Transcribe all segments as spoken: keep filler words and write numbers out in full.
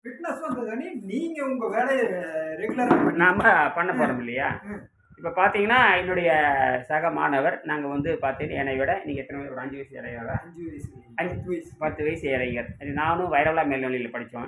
Fitness வந்ததுனே நீங்க உங்க வேலையை ரெகுலரா நாம பண்ண போறோம் இல்லையா? இப்போ பார்த்தீங்கன்னா என்னுடைய சக மாணவர் நாங்கள் வந்து பார்த்தீங்கன்னா என்னை விட நீங்கள் எத்தனை ஒரு அஞ்சு வயசு இளையவரா? அஞ்சு வயசு அஞ்சு பத்து வயசு பத்து வயசு இளைஞர். நானும் வைரவலா மேல்நிலையில் படித்தோம்.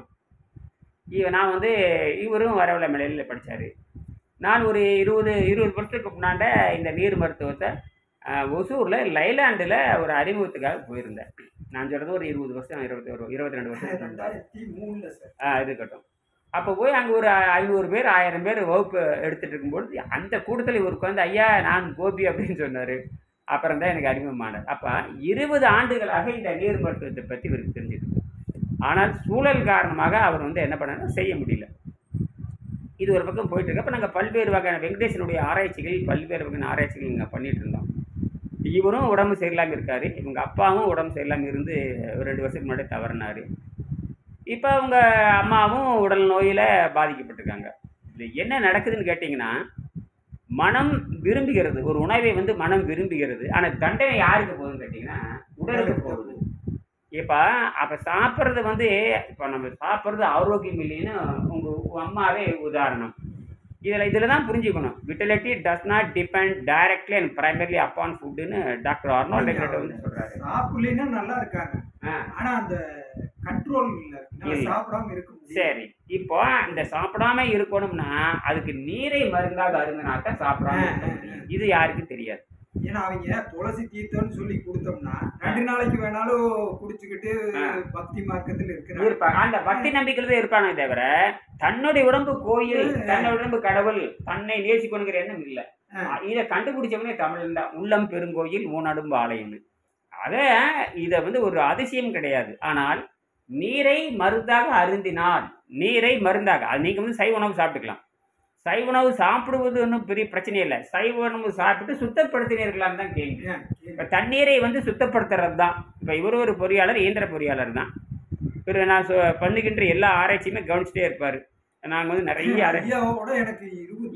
இவ நான் வந்து இவரும் வைரவலா மேல்நிலையில் படித்தார். நான் ஒரு இருபது இருபது வருஷத்துக்கு முன்னாண்ட இந்த நீர் மருத்துவத்தை ஒசூரில் லைலாண்டில் ஒரு அறிமுகத்துக்காக போயிருந்தேன். நான் சொல்கிறது ஒரு இருபது வருஷம் இருபத்தி ஒரு இருபத்தி ரெண்டு வருஷம் ரெண்டாயிரத்தி மூணுல சார். ஆ இருக்கட்டும். அப்போ போய் அங்கே ஒரு ஐநூறு பேர் ஆயிரம் பேர் வகுப்பு எடுத்துகிட்டு இருக்கும்போது அந்த கூட்டத்தில் இவருக்கு வந்து ஐயா நான் கோபி அப்படின்னு சொன்னார். அப்புறம் தான் எனக்கு அறிமுகமானார். அப்போ இருபது ஆண்டுகளாக இந்த நீர் மருத்துவத்தை பற்றி இவருக்கு தெரிஞ்சுருக்கு. ஆனால் சூழல் காரணமாக அவர் வந்து என்ன பண்ணாரு செய்ய முடியல. இது ஒரு பக்கம் போயிட்டு இருக்கு. அப்போ நாங்கள் பல்வேறு வகையான வெங்கடேசனுடைய ஆராய்ச்சிகள் பல்வேறு வகையான ஆராய்ச்சிகள் நாங்கள் பண்ணிட்டு இருந்தோம். இவரும் உடம்பு சரியில்லாமல் இருக்கார். இவங்க அப்பாவும் உடம்பு சரியில்லாமல் இருந்து ஒரு ரெண்டு வருஷத்துக்கு முன்னாடி தவறினார். இப்போ அவங்க அம்மாவும் உடல் நோயில் பாதிக்கப்பட்டிருக்காங்க. இது என்ன நடக்குதுன்னு கேட்டிங்கன்னா, மனம் விரும்புகிறது, ஒரு உணவை வந்து மனம் விரும்புகிறது. ஆனால் தண்டனை யாருக்கு போகுதுன்னு கேட்டிங்கன்னா உடலுக்கு போகுது. இப்போ அப்போ சாப்பிட்றது வந்து இப்போ நம்ம சாப்பிட்றது ஆரோக்கியம் இல்லைன்னு உங்கள் அம்மாவே உதாரணம். இதில் இதில் தான் புரிஞ்சுக்கணும். Vitality does not depend directly and primarily upon ஃபுட்டுன்னு டாக்டர் ஆர்னால்ட் எக்ரட் வந்து சொல்கிறாரு. சாப்பிடலைன்னா நல்லா இருக்காங்க, ஆனால் அந்த கண்ட்ரோல் இல்லை, சாப்பிடாம இருக்க முடியும். சரி, இப்போ இந்த சாப்பிடாம இருக்கணும்னா அதுக்கு நீரை மருந்தாக அருந்தினாத்தான் சாப்பிடாம. இது யாருக்கும் தெரியாது. ஏன்னா அவங்க துளசி தீர்த்தம்னு சொல்லி கொடுத்தோம்னா ரெண்டு நாளைக்கு வேணாலும் குடிச்சுக்கிட்டு பக்தி மார்க்கத்தில் இருப்பாங்க. அந்த பக்தி நம்பிக்கையில இருப்பாங்க தவிர தன்னுடைய உடம்பு கோயில், தன்னுடைய உடம்பு கடவுள், தன்னை நேசிக்கணுங்கிற எண்ணம் இல்லை. இதை கண்டுபிடிச்சவனே தமிழ் தான். உள்ளம் பெருங்கோயில் ஊனடும்பு ஆலயம்னு. ஆக இதை வந்து ஒரு அதிசயம் கிடையாது. ஆனால் நீரை மருந்தாக அருந்தினால், நீரை மருந்தாக அது நீங்கள் வந்து சைவ உணவு சாப்பிட்டுக்கலாம். சைவ உணவு சாப்பிடுவது ஒன்றும் பெரிய பிரச்சனை இல்லை. சைவ உணவு சாப்பிட்டு சுத்தப்படுத்தினீர்களான்னு தான் கேள்வி. இப்போ தண்ணீரை வந்து சுத்தப்படுத்துறது தான். இப்போ இவர் ஒரு பொறியாளர், இயந்திர பொறியாளர் தான். இவர் நான் பண்ணுகின்ற எல்லா ஆராய்ச்சியுமே கவனிச்சுட்டே இருப்பார். நாங்கள் வந்து நிறைய எனக்கு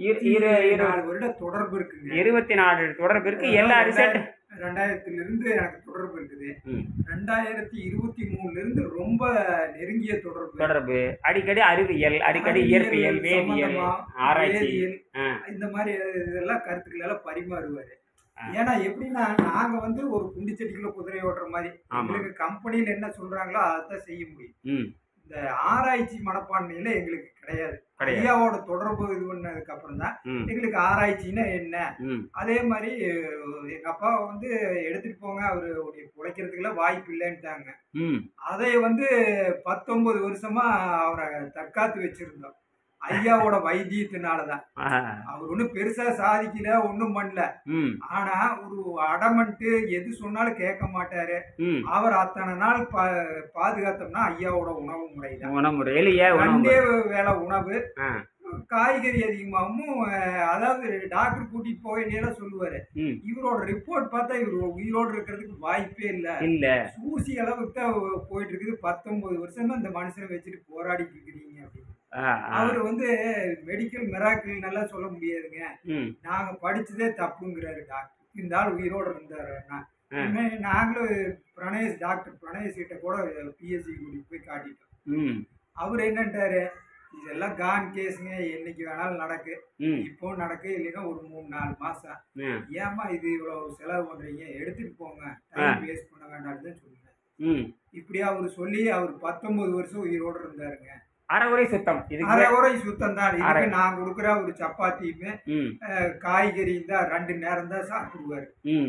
தொடர்பு இருக்கு, இருபத்தி நாலு தொடர்பு இருக்கு. எல்லா ரிசல்ட் ரெண்டாயிரத்துல இருந்து எனக்கு தொடர்பு இருக்குது. ரெண்டாயிரத்தி இருபத்தி மூணுல இருந்து ரொம்ப நெருங்கிய தொடர்பு தொடர்பு அடிக்கடி அறிவியல், அடிக்கடி இயற்பியல், வேதியியல், ஆராய்ச்சி, இந்த மாதிரி இதெல்லாம் கருத்துக்கள் எல்லாம் பரிமாறுவாரு. ஏன்னா எப்படின்னா நாங்க வந்து ஒரு குண்டி செடிக்குள்ள குதிரை ஓட்டுற மாதிரி எங்களுக்கு கம்பெனியில என்ன சொல்றாங்களோ அதான் செய்ய முடியும். இந்த ஆராய்ச்சி மனப்பான்மையில எங்களுக்கு கிடையாது. ஐயாவோட தொடர்பு இது பண்ணதுக்கு அப்புறம் தான் எங்களுக்கு ஆராய்ச்சின்னா என்ன. அதே மாதிரி எங்க அப்பா வந்து எடுத்துட்டு போங்க, அவரு உழைக்கிறதுக்குலாம் வாய்ப்பு இல்லைன்ட்டாங்க. அதை வந்து பத்தொன்பது வருஷமா அவரை தற்காத்து வச்சிருந்தோம். ஐயாவோட வைத்தியத்தினாலதான். அவர் ஒன்னும் பெருசா சாதிக்கல, ஒன்னும் பண்ணல. ஆனா ஒரு அடமன்ட்டு எது சொன்னாலும் கேட்க மாட்டாரு. அவர் அத்தனை நாள் பாதுகாத்தோம்னா ஐயாவோட உணவு முறைதான். ரெண்டே வேலை உணவு, காய்கறி அதிகமாகவும். அதாவது டாக்டர் கூட்டிட்டு போயில சொல்லுவாரு, இவரோட ரிப்போர்ட் பார்த்தா இவர் உயிரோடு இருக்கிறதுக்கு வாய்ப்பே இல்ல, சூசி அளவுக்கு தான் போயிட்டு இருக்குது. பத்தொன்பது வருஷம் தான் இந்த மனுஷனை வச்சுட்டு போராடிட்டு இருக்கிறீங்க அப்படின்னு. அவரு வந்து மெடிக்கல் மிராக்கிள் நல்லா சொல்ல முடியாதுங்க, நாங்க படிச்சதே தப்புங்கிறாரு டாக்டர். இந்த ஆள் உயிரோடு இருந்தாரு. நாங்களும் பிரணேஷ் டாக்டர் பிரணேஷ் கிட்ட கூட பிஎஸ்சி கூட்டிட்டு போய் காட்டிட்டோம். அவர் என்னன்ட்டாரு, இதெல்லாம் கான் கேஸுங்க, என்னைக்கு வேணாலும் நடக்கு, இப்போ நடக்கு, இல்லைன்னா ஒரு மூணு நாலு மாசம். ஏமா இது இவ்வளவு செலவு பண்றீங்க, எடுத்துட்டு போங்க, டைம் வேஸ்ட் பண்ண வேண்டாம்னு சொல்லுங்க. இப்படியா அவரு சொல்லி அவர் பத்தொன்பது வருஷம் உயிரோடு இருந்தாருங்க. அரைகுறை சுத்தம், அரைகுறை சுத்தம் தான். இதுக்கு நான் கொடுக்குற ஒரு சப்பாத்தியுமே காய்கறி தான் ரெண்டு நேரம் தான் சாப்பிடுவாரு.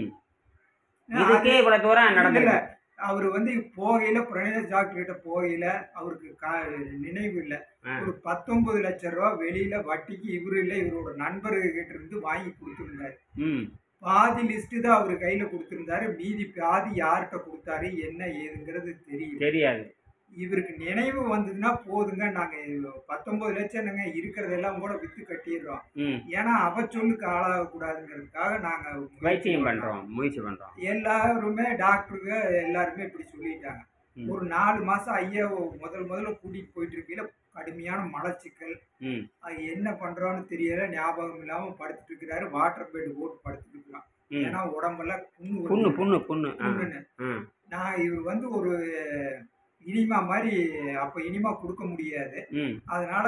நடந்தல அவரு வந்து போகையில பிரணேஷ் டாக்டர் கிட்ட போகையில அவருக்கு நினைவு இல்லை. ஒரு பத்தொன்பது லட்சம் ரூபாய் வெளியில வட்டிக்கு இவரு இல்லை, இவரோட நண்பர்கள் கிட்ட இருந்து வாங்கி கொடுத்துருந்தாரு. பாதி லிஸ்ட் தான் அவரு கையில கொடுத்திருந்தாரு, மீதி பாதி யார்கிட்ட கொடுத்தாரு என்ன ஏதுங்கிறது தெரியும் தெரியாது. இவருக்கு நினைவு வந்ததுன்னா போதுங்க, நாங்க பத்தொன்பது லட்சம் என்னங்க இருக்கிறதெல்லாம் கூட வித்து கட்டிடுறோம். ஏன்னா அவ சொல்லுக்கு ஆளாக கூடாதுங்கிறதுக்காக நாங்க வைத்தியம் பண்றோம், முயற்சி பண்றோம். எல்லாருமே டாக்டருங்க எல்லாருமே இப்படி சொல்லிட்டாங்க. ஒரு நாலு மாசம் ஐயா முதல் முதல்ல கூட்டிட்டு போயிட்டு இருக்கையில கடுமையான மலச்சிக்கல், அது என்ன பண்றோம்னு தெரியல, ஞாபகம் இல்லாம படுத்துட்டு இருக்கிறாரு. வாட்டர் பெட் போட்டு படுத்துட்டு இருக்கலாம். ஏன்னா உடம்பெல்லாம் புண்ணு புண்ணு புண்ணு புண்ணுன்னு. நான் இவர் வந்து ஒரு இனிமா மாதிரி அப்போ இனிமா கொடுக்க முடியாது. ம் அதனால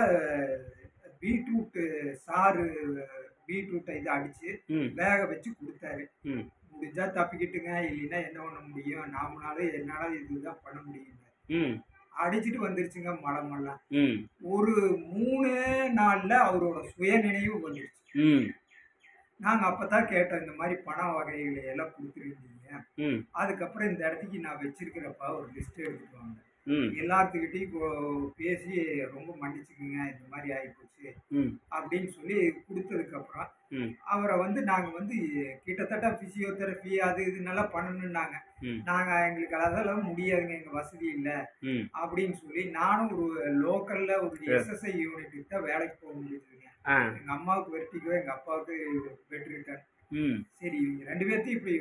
பீட்ரூட்டு சாறு பீட்ரூட்டை இதை அடித்து ம் வேக வச்சு கொடுத்தாரு. ம் முடிஞ்சா தப்பிக்கிட்டுங்க, இல்லைன்னா என்ன பண்ண முடியும், நாமனாலும் என்னால் இதுதான் பண்ண முடியும். ம் அடிச்சுட்டு வந்துருச்சுங்க மலமெல்லாம். ம் ஒரு மூணு நாளில் அவரோட சுயநினைவு வந்துருச்சு. ம் நாங்கள் அப்போ தான் கேட்டோம், இந்த மாதிரி பண வகைகளை எல்லாம் கொடுத்துருக்கீங்க, ம் அதுக்கப்புறம் இந்த இடத்துக்கு நான் வச்சிருக்கிறப்ப ஒரு லிஸ்ட் எடுத்துட்டு வாங்க, ம் எல்லாத்துக்கிட்டையும் பேசி ரொம்ப மன்னிச்சுக்குங்க இந்த மாதிரி ஆகிப்போச்சு ம் அப்படின்னு சொல்லி கொடுத்ததுக்கப்புறம் ம் அவரை வந்து நாங்கள் வந்து கிட்டத்தட்ட ஃபிசியோதெரப்பி அது இது நல்லா பண்ணணுன்னாங்க. ம் நாங்கள் எங்களுக்கு அதெல்லாம் முடியாதுங்க, எங்கள் வசதி இல்லை ம் அப்படின்னு சொல்லி நானும் ஒரு லோக்கலில் ஒரு எஸ்எஸ்ஐ யூனிட்டுக்கு தான் வேலைக்கு போக முடியுதுங்க. ஆ எங்கள் அம்மாவுக்கு வெட்டிக்கோ, எங்கள் அப்பாவுக்கு வெட்டிருக்காங்க. ம் சரி, இவங்க ரெண்டு பேர்த்தையும் இப்படி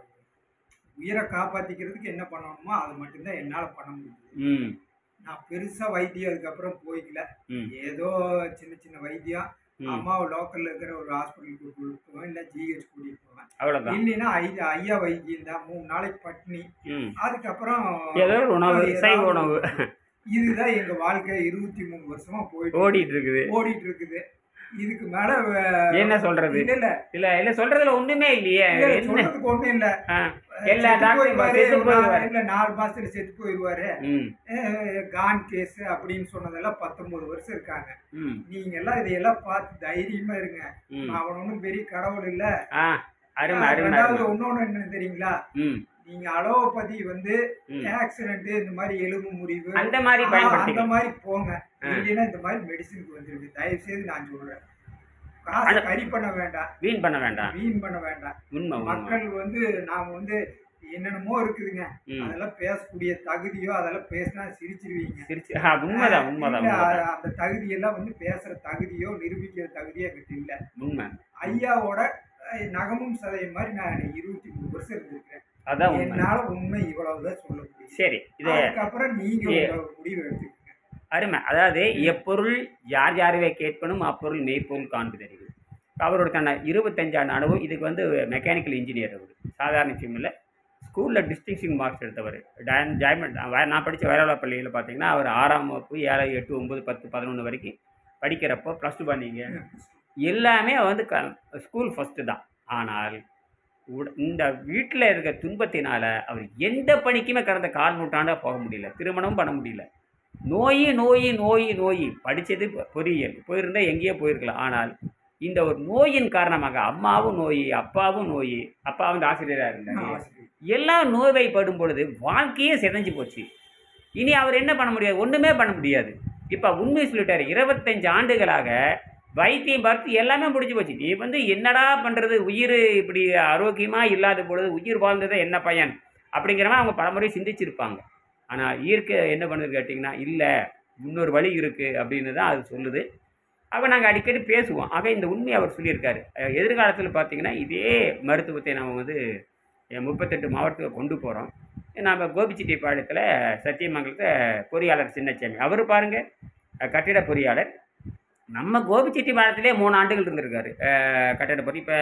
உயிரை காப்பாற்றிக்கிறதுக்கு என்ன பண்ணணுமோ அது மட்டும்தான் என்னால் பண்ண முடியுது. ம் நான் பெருசாக வைத்தியம் அதுக்கப்புறம் போய்க்கல. ம் ஏதோ சின்ன சின்ன வைத்தியம் ம் அம்மாவை லோக்கலில் இருக்கிற ஒரு ஹாஸ்பிட்டலுக்கு கூட்டிட்டு போவேன், இல்லை ஜிஹெச் கூட்டிகிட்டு போவேன். அவ்வளோதான். இல்லைன்னா ஐயா ஐயா வைத்தியம் தான். மூணு நாளைக்கு பட்டினி. ம் அதுக்கப்புறம் ஏதோ ஒரு உணவு, சைவ உணவு இதுதான் எங்கள் வாழ்க்கை. இருபத்தி மூணு வருஷமா போயிட்டு ஓடிட்டு இருக்குது. ஓடிட்டு இருக்குது. இதுக்கு மேல என்ன சொல்றது? இல்ல இல்ல இல்ல இல்ல சொல்றதுல ஒண்ணுமே இல்லையே. இல்ல, என்ன சொல்றதுக்கு ஒண்ணும் இல்ல. ஆ, எல்லா செத்து டாக்டரும் போயிருவாரு, செத்து ஒரு போயிருவாரு. நாலு- இல்ல நாலு மாசத்துல செத்து போயிருவாரு. ம் அஹ் கான் கேஸ் அப்படின்னு சொன்னதெல்லாம் பத்தொன்பது வருஷம் இருக்காங்க. ம் நீங்க எல்லாம் இதையெல்லாம் பார்த்து தைரியமா இருங்க. ம் அவன் ஒன்றும் பெரிய கடவுள் இல்ல. ஆ அருமை அருமை ரெண்டாவது அருமை. இன்னொன்னு என்ன தெரியுங்களா, ம் நீங்க அலோபதி வந்து ம் ஆக்சிடென்ட் இந்த மாதிரி எலும்பு முறிவு அந்த மாதிரி ஆ, அந்த பயன்படுத்திக்கலாம். மாதிரி போங்க. ஆ. இல்லைன்னா இந்த மாதிரி மெடிசினுக்கு வந்துருக்கு. தயவு செய்து நான் சொல்றேன், காசை அந்த- கறி பண்ண வேண்டாம், வீண் பண்ண வேண்டாம். வீண் பண்ண வேண்டாம். உண்மை உண்மை. மக்கள் வந்து நாம வந்து என்னென்னமோ இருக்குதுங்க, ம் அதெல்லாம் பேசக்கூடிய தகுதியோ அதெல்லாம் பேசினா சிரிச்சிருவீங்க. சிரிச்சு ஆ, உண்மைதான் உண்மைதான் இல்ல, உண்மைதான். அ- அந்த தகுதியெல்லாம் வந்து பேசுற தகுதியோ நிரூபிக்கிற தகுதியோ என்கிட்ட இல்ல. உண்மை. ஐயாவோட அஹ், நகமும் சதையும் மாதிரி நான் இருபத்தி மூணு வருஷம் இருந்திருக்கிறேன். அதான் உண்மை. என்னால உண்மை இவ்வளவுதான் சொல்ல முடியும். சரி, இது அதுக்கப்புறம் நீங்க ஏ- உங்க முடிவு எடுத்துக்கங்க. அருமை. அதாவது எப்பொருள் யார் யாருவே கேட்பனும் அப்பொருள் மெய்ப்பொருள் காண்பது அறிவு. அவரோட தன்னை இருபத்தஞ்சாண்டு அனுபவம். இதுக்கு வந்து மெக்கானிக்கல் இன்ஜினியர். அவர் சாதாரண விஷயம் இல்லை. ஸ்கூலில் டிஸ்டிங்ஷன் மார்க்ஸ் எடுத்தவர். டான் ஜாய்மெண்ட் நான் படித்த வைரவலா பள்ளியில் பார்த்தீங்கன்னா அவர் ஆறாம் வகுப்பு ஏழு எட்டு ஒம்பது பத்து பதினொன்று வரைக்கும் படிக்கிறப்போ ப்ளஸ் டூ பண்ணீங்க எல்லாமே வந்து க ஸ்கூல் ஃபஸ்ட்டு தான். ஆனால் உட இந்த வீட்டில் இருக்க துன்பத்தினால அவர் எந்த பணிக்குமே கடந்த கால் நூற்றாண்டாக போக முடியல. திருமணம் பண்ண முடியல. நோய் நோய் நோய் நோய். படித்தது பொறியியல், போயிருந்தால் எங்கேயோ போயிருக்கலாம். ஆனால் இந்த ஒரு நோயின் காரணமாக அம்மாவும் நோய், அப்பாவும் நோய். அப்பா வந்து ஆசிரியராக இருந்தார். எல்லாம் நோய்வாய்ப்படும் பொழுது வாழ்க்கையே சிதைஞ்சு போச்சு. இனி அவர் என்ன பண்ண முடியாது? ஒன்றுமே பண்ண முடியாது. இப்போ உண்மை சொல்லிட்டாரு, இருபத்தஞ்சு ஆண்டுகளாக வைத்தியம் பார்த்து எல்லாமே முடிஞ்சு போச்சு. நீ வந்து என்னடா பண்ணுறது, உயிர் இப்படி ஆரோக்கியமாக இல்லாத பொழுது உயிர் வாழ்ந்ததை என்ன பயன் அப்படிங்கிற மாதிரி அவங்க பலமுறை சிந்திச்சிருப்பாங்க. ஆனால் இயற்கை என்ன பண்ணுது கேட்டிங்கன்னா, இல்லை இன்னொரு வழி இருக்குது அப்படின்னு தான் அது சொல்லுது. அப்போ நாங்கள் அடிக்கடி பேசுவோம். ஆக இந்த உண்மையை அவர் சொல்லியிருக்காரு. அஹ் எதிர்காலத்தில் பார்த்திங்கன்னா இதே மருத்துவத்தை நம்ம வந்து முப்பத்தெட்டு மாவட்டத்துக்கு கொண்டு போகிறோம். நம்ம கோபிச்செட்டிப்பாளையத்தில் சத்தியமங்கலத்தை பொறியாளர் சின்னச்சாமி அவர் பாருங்கள், கட்டிட பொறியாளர். நம்ம கோபிச்செட்டிப்பாளையத்திலே மூணு ஆண்டுகள் இருந்திருக்காரு கட்டிட பொறி. இப்போ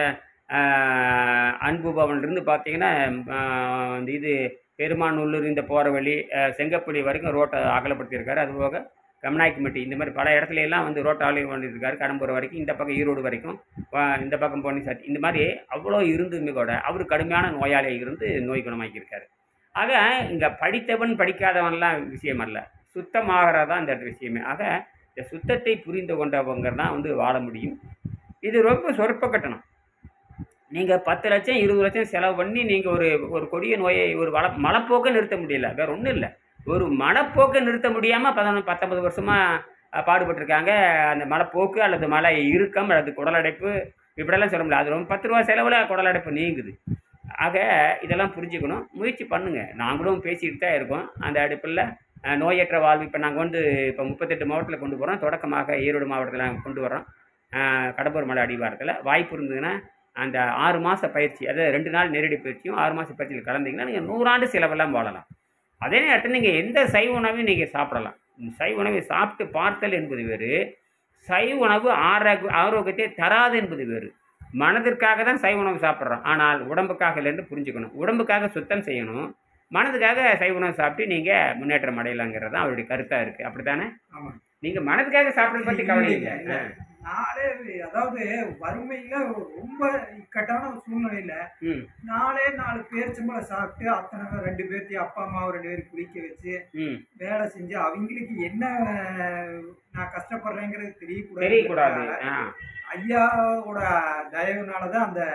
அன்பு பவன்லேருந்து பார்த்தீங்கன்னா இந்த இது பெருமாநல்லூர் இந்த போகிற வழி செங்கப்பள்ளி வரைக்கும் ரோட்டை அகலப்படுத்தியிருக்காரு. அதுபோக கமநாயக்கம்பட்டி இந்த மாதிரி பல இடத்துல எல்லாம் வந்து ரோட்டை ஆலையும் பண்ணியிருக்காரு. கடம்பூர் வரைக்கும், இந்த பக்கம் ஈரோடு வரைக்கும், இந்த பக்கம் பொன்னி சாத்தி, இந்த மாதிரி அவ்வளோ இருந்துமே கூட அவர் கடுமையான நோயாளியாக இருந்து நோய் குணமாக்கியிருக்காரு. ஆக இங்கே படித்தவன் படிக்காதவன்லாம் விஷயம் அல்ல, சுத்தமாகறதான் இந்த விஷயமே. ஆக இந்த சுத்தத்தை புரிந்து கொண்டவங்க தான் வந்து வாழ முடியும். இது ரொம்ப சொற்ப கட்டணம். நீங்கள் பத்து லட்சம் இருபது லட்சம் செலவு பண்ணி நீங்கள் ஒரு ஒரு கொடிய நோயை ஒரு வள மலப்போக்கை நிறுத்த முடியல. வேறு ஒன்றும் இல்லை, ஒரு மனப்போக்கை நிறுத்த முடியாமல் பதினொன்று பத்தொன்பது வருஷமாக பாடுபட்டிருக்காங்க. அந்த மலைப்போக்கு அல்லது மலை இறுக்கம் அல்லது குடலடைப்பு இப்படியெல்லாம் சொல்ல முடியாது. அது ரொம்ப பத்து ரூபா செலவில் குடலடைப்பு நீங்குது. ஆக இதெல்லாம் புரிஞ்சுக்கணும், முயற்சி பண்ணுங்கள். நாங்களும் பேசிக்கிட்டு தான் இருக்கோம். அந்த அடுப்பில் நோயற்ற வாழ்வு இப்போ நாங்கள் வந்து இப்போ முப்பத்தெட்டு மாவட்டத்தில் கொண்டு போகிறோம். தொடக்கமாக ஈரோடு மாவட்டத்தில் நாங்கள் கொண்டு வரோம். கடம்பூர் மலை அடிவாரத்தில் வாய்ப்பு இருந்ததுன்னா அந்த ஆறு மாத பயிற்சி, அதாவது ரெண்டு நாள் நேரடி பயிற்சியும் ஆறு மாத பயிற்சியில் கலந்தீங்கன்னா நீங்கள் நூறாண்டு செலவெல்லாம் வாழலாம். அதே நேரத்தில் நீங்கள் எந்த சைவ உணவையும் நீங்கள் சாப்பிடலாம். சைவ உணவை சாப்பிட்டு பார்த்தல் என்பது வேறு, சைவ உணவு ஆரோக்கிய ஆரோக்கியத்தை தராது என்பது வேறு. மனதிற்காக தான் சைவ உணவு சாப்பிட்றோம், ஆனால் உடம்புக்காக இல்லைன்னு புரிஞ்சுக்கணும். உடம்புக்காக சுத்தம் செய்யணும், மனதுக்காக சைவ உணவு சாப்பிட்டு நீங்கள் முன்னேற்றம் அடையலாங்கிறது தான் அவருடைய கருத்தாக இருக்குது. அப்படி தானே? ஆமாம். நீங்கள் மனதுக்காக சாப்பிட்றத பற்றி கவலை இல்லை. நாளே அதாவது வறுமையில் ரொம்ப இக்கட்டான சூழ்நிலையில் நாலே நாலு பேர்ச்சம்பளம் சாப்பிட்டு அத்தனை ரெண்டு பேர்த்தையும் அப்பா அம்மாவை ரெண்டு பேரும் குளிக்க வச்சு வேலை செஞ்சு அவங்களுக்கு என்ன நான் கஷ்டப்படுறேங்கிறது தெரியக்கூடாது தெரியக்கூடாது ஐயாவோட தயவுனால தான் அந்த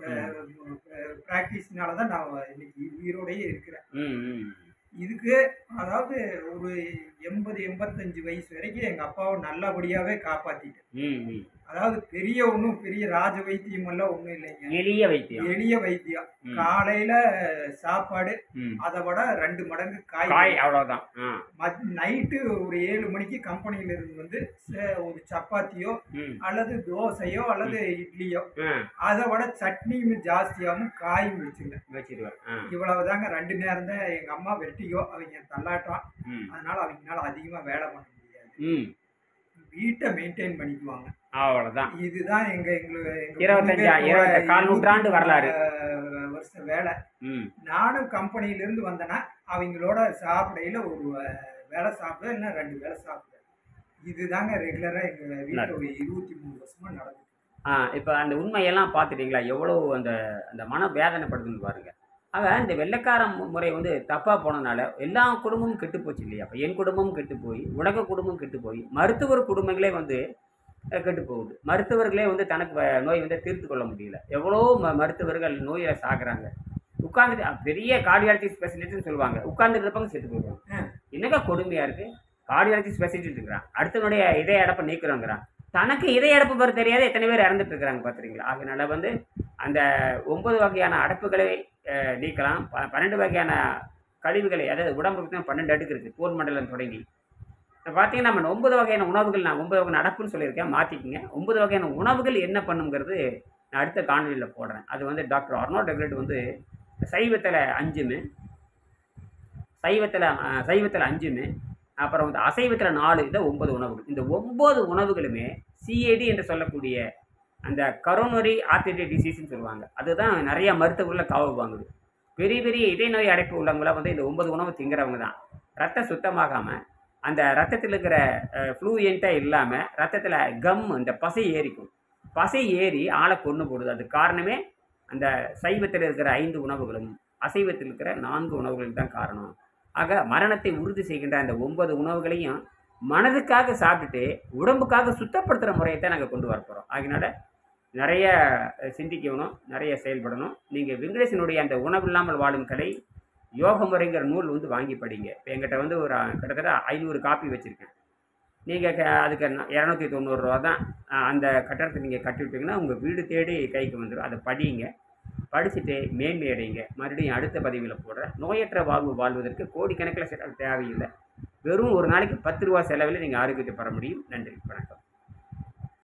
ப்ராக்டிஸ்னால தான் நான் இன்னைக்கு உயிரோடையே இருக்கிறேன். இதுக்கு அதாவது ஒரு எண்பது எண்பத்தஞ்சு வயசு வரைக்கும் எங்கள் அப்பாவை நல்லபடியாகவே காப்பாற்றிட்டேன். அதாவது பெரிய ஒன்றும் பெரிய ராஜ வைத்தியம் எல்லாம் ஒன்றும் இல்லைங்க, எளிய வைத்தியம். எளிய வைத்தியம். காலையில் சாப்பாடு, அதை விட ரெண்டு மடங்கு காய், காய் அவ்வளோதான். நைட்டு ஒரு ஏழு மணிக்கு கம்பெனியில இருந்து வந்து ஒரு சப்பாத்தியோ அல்லது தோசையோ அல்லது இட்லியோ, அதை விட சட்னியும் ஜாஸ்தியாகவும் காயும் வச்சுருவேன் வச்சிருவேன் இவ்வளவுதாங்க. ரெண்டு நேரம் தான் எங்கள் அம்மா வெட்டியோ, அவங்க தள்ளாட்டம், அதனால அவங்களால அதிகமாக வேலை பண்ண முடியாது, வீட்டை மெயின்டைன் பண்ணிக்குவாங்க, அவ்வளோதான். இதுதான் எங்க எங்களுக்கு இருபத்தஞ்சு கால் நூற்றாண்டு வரலாறு வருஷ வேலை. நானும் கம்பெனியில இருந்து வந்தேன்னா அவங்களோட சாப்பிடையில ஒரு வேலை சாப்பிட இல்லைன்னா ரெண்டு வேலை சாப்பிடுவேன். இதுதாங்க ரெகுலரா எங்க வீட்டில் ஒரு இருபத்தி மூணு வருஷமா நடக்குது. ஆ இப்போ அந்த உண்மையெல்லாம் பார்த்துட்டீங்களா, எவ்வளோ அந்த அந்த மன வேதனைப்படுதுன்னு பாருங்க. ஆக இந்த வெள்ளைக்கார முறை வந்து தப்பாக போனதுனால எல்லா குடும்பமும் கெட்டு போச்சு இல்லையா? அப்போ என் குடும்பமும் கெட்டு போய், உலக குடும்பம் கெட்டு போய், மருத்துவர் குடும்பங்களே வந்து கெட்டு போகுது. மருத்துவர்களே வந்து தனக்கு நோய் வந்து தீர்த்து கொள்ள முடியல. எவ்வளோ ம மருத்துவர்கள் நோயில் சாகுறாங்க. உட்காந்துட்டு பெரிய கார்டியாலஜி ஸ்பெஷலிஸ்ட்னு சொல்லுவாங்க, உட்காந்துட்டு இருப்பாங்க செத்து போயிடுவாங்க. என்னக்கா கொடுமையாக இருக்குது, கார்டியாலஜி ஸ்பெஷலிஸ்ட் இருக்கிறான், அடுத்தனுடைய இதய அடப்பை நீக்கிறோங்கிறான், தனக்கு இதய அடப்பு பேர் தெரியாத எத்தனை பேர் இறந்துட்டு இருக்கிறாங்க பார்த்துறீங்களா? அதனால வந்து அந்த ஒன்பது வகையான அடப்புகளை நீக்கலாம், ப பன்னெண்டு வகையான கழிவுகளை, அதாவது உடம்புக்கு பன்னெண்டு அடுக்கு இருக்குது, போர் மண்டலம் தொடங்கி. இப்போ பார்த்தீங்கன்னா நம்ம ஒன்பது வகையான உணவுகள், நான் ஒன்பது வகையான அடப்புன்னு சொல்லியிருக்கேன், மாற்றிக்கிங்க. ஒன்பது வகையான உணவுகள் என்ன பண்ணுங்கிறது நான் அடுத்த காணொலியில் போடுறேன். அது வந்து டாக்டர் அர்னால்ட் டெக்லெட் வந்து சைவத்தில் அஞ்சுமே, சைவத்தில் சைவத்தில் அஞ்சுமே, அப்புறம் வந்து அசைவத்தில் நாலு, இதை ஒன்பது உணவுகள். இந்த ஒம்பது உணவுகளுமே சிஏடி என்று சொல்லக்கூடிய அந்த கரோனரி ஆர்டரி டிசீஸ்ன்னு சொல்லுவாங்க. அதுதான் நிறையா மருத்துவர்களில் காவு வாங்குது. பெரிய பெரிய இதய நோய் அடைப்பு உள்ளவங்களாம் வந்து இந்த ஒன்பது உணவு திங்கிறவங்க தான். ரத்தம் சுத்தமாகாமல், அந்த ரத்தத்தில் இருக்கிற ஃப்ளூயண்ட்டாக இல்லாமல் ரத்தத்தில் கம், இந்த பசை ஏறிக்கும். பசை ஏறி ஆளை கொண்டு போடுது. அது காரணமே அந்த சைவத்தில் இருக்கிற ஐந்து உணவுகளும் அசைவத்தில் இருக்கிற நான்கு உணவுகளுக்கு தான் காரணம். ஆக மரணத்தை உறுதி செய்கின்ற அந்த ஒன்பது உணவுகளையும் மனதுக்காக சாப்பிட்டுட்டு உடம்புக்காக சுத்தப்படுத்துகிற முறையை தான் நாங்கள் கொண்டு வர போகிறோம். அதனால நிறைய சிந்திக்கணும், நிறைய செயல்படணும். நீங்கள் வெங்கடேசனுடைய அந்த உணவு இல்லாமல் வாழும் கலை யோக முறைங்கிற நூல் வந்து வாங்கி படிங்க. இப்போ எங்கிட்ட வந்து ஒரு கிட்டத்தட்ட ஐநூறு காப்பி வச்சுருக்கேன். நீங்கள் க அதுக்கு இரநூத்தி தொண்ணூறுரூவா தான். அந்த கட்டணத்தை நீங்கள் கட்டிவிட்டிங்கன்னா உங்கள் வீடு தேடி கைக்கு வந்துடும். அதை படிங்க, படிச்சுட்டு மேன்மை அடைங்க. மறுபடியும் அடுத்த பதிவில் போடுறேன். நோயற்ற வாழ்வு வாழ்வதற்கு கோடிக்கணக்கில் செலவு தேவையில்லை. வெறும் ஒரு நாளைக்கு பத்து ரூபா செலவில் நீங்கள் ஆரோக்கியத்தை பெற முடியும். நன்றி, வணக்கம்.